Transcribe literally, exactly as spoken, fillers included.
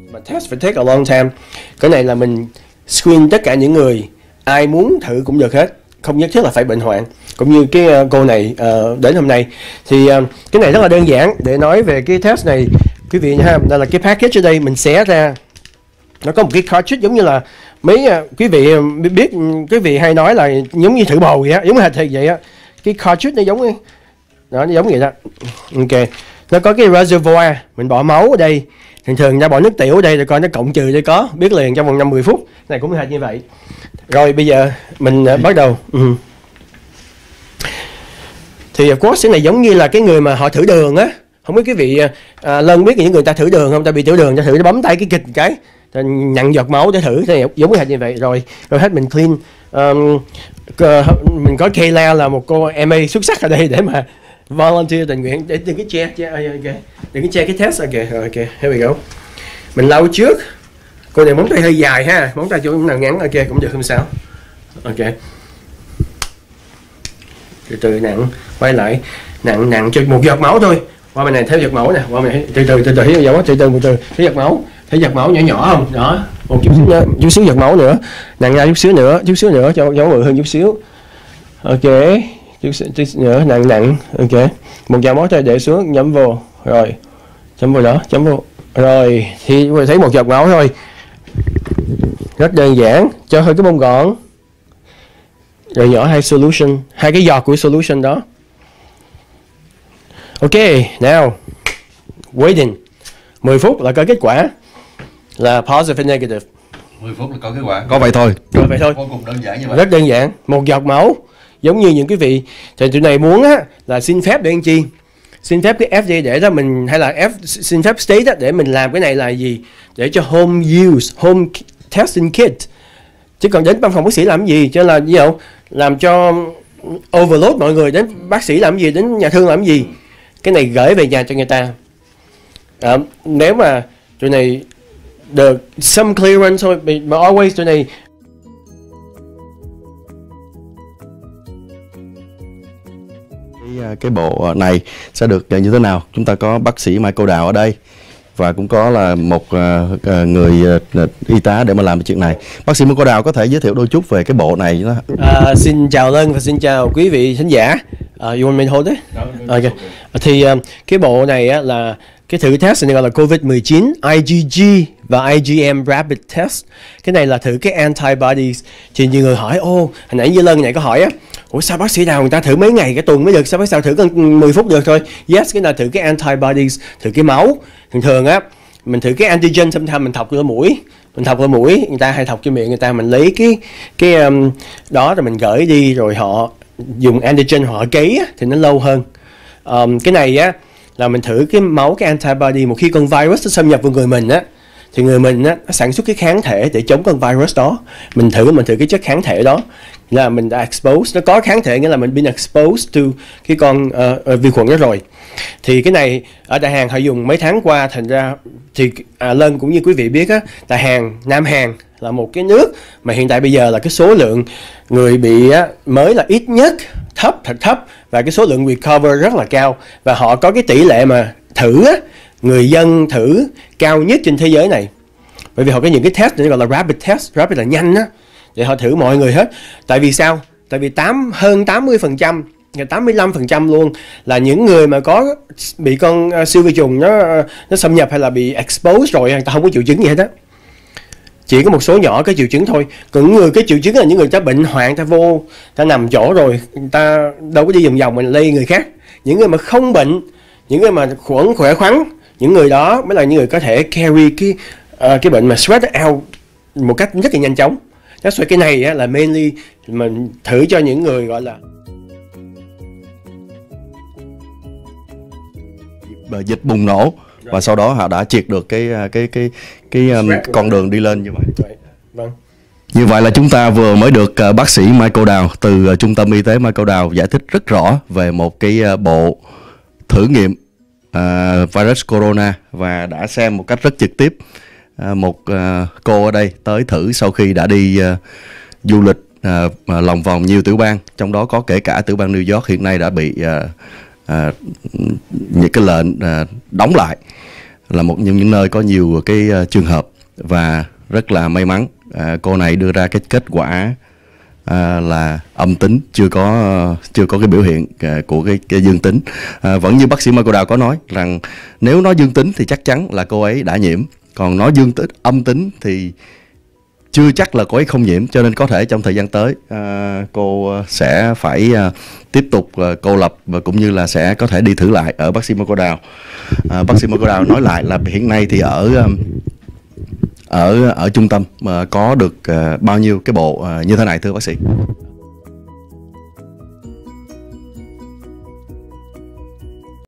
mà test phải take a long time. Cái này là mình screen tất cả những người ai muốn thử cũng được hết, không nhất thiết là phải bệnh hoạn. Cũng như cái uh, cô này uh, đến hôm nay thì uh, cái này rất là đơn giản để nói về cái test này quý vị nha ha. Đây là cái package ở đây, mình xé ra nó có một cái cartridge giống như là mấy uh, quý vị biết, quý vị hay nói là giống như thử bầu vậy á, giống như thì vậy á. Cái cartridge nó giống như đó, nó giống vậy đó. Ok, nó có cái reservoir, mình bỏ máu ở đây, thường thường ra bỏ nước tiểu ở đây rồi coi nó cộng trừ đây, có biết liền trong vòng năm mươi phút. Này cũng hệt như vậy. Rồi bây giờ mình uh, bắt đầu. Ừ. Thì of course cái này giống như là cái người mà họ thử đường á, không biết quý vị à, Lân biết những người ta thử đường không? Ta bị tiểu đường, ta thử, ta bấm tay cái kịch cái, ta nhận giọt máu để thử, thì giống như vậy. Rồi rồi hết mình clean. Um, mình có Kayla là một cô em a xuất sắc ở đây để mà volunteer tình nguyện, để đừng cái che che okay. đừng cái che cái test. Ok, ok, here we go. Mình lau trước. Cô này móng tay hơi dài ha, móng tay chỗ nào ngắn, ok cũng được, không sao. Ok. Từ từ nặng, quay lại, nặng nặng cho một giọt máu thôi. Qua bên này thấy giọt máu nè, qua bên này từ từ từ từ thấy giọt máu, từ từ từ từ thấy giọt máu, thấy giọt máu nhỏ nhỏ không? Đó, một chút xíu, chút xíu giọt máu nữa, nặng ra chút xíu nữa, chút xíu nữa cho cho bự hơn chút xíu. Ok, chút xíu, chút xíu nữa, nặng nặng, ok, một giọt máu thôi để xuống, nhắm vô, rồi, chấm vô đó, chấm vô, rồi thì thấy một giọt máu thôi, rất đơn giản, cho hơi cái bông gọn. Rồi nhỏ hai solution, hai cái giọt của solution đó. Ok, now waiting mười phút là có kết quả, là positive and negative. mười phút là có kết quả. Có vậy thôi. Có vậy thôi. Vô cùng đơn giản như vậy. Rất đơn giản, một giọt máu. Giống như những quý vị thì tụi này muốn á là xin phép để anh chi? Xin phép cái ép đê a để đó mình, hay là F, xin phép state đó, để mình làm cái này là gì? Để cho home use, home testing kit. Chứ còn đến văn phòng bác sĩ làm gì? Cho là gì không? Làm cho overload mọi người, đến bác sĩ làm gì, đến nhà thương làm gì. Cái này gửi về nhà cho người ta. À, nếu mà tụi này được some clearance thôi, mà always tụi này cái, cái bộ này sẽ được như thế nào? Chúng ta có bác sĩ Michael Đào ở đây và cũng có là một uh, người uh, y tá để mà làm chuyện này. Bác sĩ Michael Đào có thể giới thiệu đôi chút về cái bộ này đó. À, xin chào Lân và xin chào quý vị khán giả. Uh, you want me to hold it? Okay. Thì uh, cái bộ này á, là cái thử test này gọi là covid mười chín i giê giê và i giê em Rapid Test. Cái này là thử cái antibodies. Thì nhiều người hỏi, ô, hồi nãy như Lân này có hỏi á, ủa sao bác sĩ nào người ta thử mấy ngày, cái tuần mới được, sao bác sĩ thử cần mười phút được thôi? Yes, cái này thử cái antibodies, thử cái máu. Thường thường á, mình thử cái antigen, sometimes mình thọc vô mũi, mình thọc vào mũi, người ta hay thọc cho miệng người ta, mình lấy cái cái um, đó rồi mình gửi đi, rồi họ dùng antigen họ cấy á, thì nó lâu hơn. Um, cái này á là mình thử cái máu, cái antibody. Một khi con virus nó xâm nhập vào người mình á, thì người mình á nó sản xuất cái kháng thể để chống con virus đó. Mình thử mình thử cái chất kháng thể đó là mình đã expose, nó có kháng thể nghĩa là mình been exposed to cái con uh, uh, vi khuẩn đó rồi. Thì cái này ở Đại Hàn họ dùng mấy tháng qua, thành ra thì à, Lân cũng như quý vị biết á, Đại Hàn, Nam Hàn là một cái nước mà hiện tại bây giờ là cái số lượng người bị á, mới là ít nhất, thấp, thật thấp, và cái số lượng recover rất là cao, và họ có cái tỷ lệ mà thử á, người dân thử cao nhất trên thế giới này. Bởi vì họ có những cái test gọi là rapid test, rapid là nhanh á, để họ thử mọi người hết. Tại vì sao? Tại vì tám, hơn tám mươi phần trăm, tám mươi lăm phần trăm luôn là những người mà có bị con uh, siêu vi trùng nó nó xâm nhập hay là bị expose rồi, người ta không có triệu chứng gì hết á. Chỉ có một số nhỏ có triệu chứng thôi. Còn người cái triệu chứng là những người ta bệnh hoạn, ta vô, ta nằm chỗ rồi, người ta đâu có đi vòng vòng mình lây người khác. Những người mà không bệnh, những người mà khuẩn khỏe khoắn, những người đó mới là những người có thể carry cái uh, cái bệnh mà spread out một cách rất là nhanh chóng. That's why cái này á, là mainly mình thử cho những người gọi là dịch bùng nổ, và sau đó họ đã triệt được cái cái cái cái um, con đường đi lên như vậy. Vâng. Như vậy là chúng ta vừa mới được uh, bác sĩ Michael Đào từ uh, trung tâm y tế Michael Đào giải thích rất rõ về một cái uh, bộ thử nghiệm uh, virus corona, và đã xem một cách rất trực tiếp uh, một uh, cô ở đây tới thử sau khi đã đi uh, du lịch uh, uh, lòng vòng nhiều tiểu bang, trong đó có kể cả tiểu bang New York hiện nay đã bị uh, uh, những cái lệnh uh, đóng lại. là một trong những nơi có nhiều cái uh, trường hợp, và rất là may mắn uh, cô này đưa ra cái kết quả uh, là âm tính, chưa có uh, chưa có cái biểu hiện uh, của cái, cái dương tính. Uh, vẫn như bác sĩ Michael Đào có nói rằng nếu nó dương tính thì chắc chắn là cô ấy đã nhiễm, còn nó dương tính âm tính thì chưa chắc là cô ấy không nhiễm, cho nên có thể trong thời gian tới uh, cô sẽ phải uh, tiếp tục uh, cô lập và cũng như là sẽ có thể đi thử lại ở bác sĩ Michael Đào. Uh, bác sĩ Michael Đào nói lại là hiện nay thì ở um, ở ở trung tâm mà có được uh, bao nhiêu cái bộ uh, như thế này thưa bác sĩ?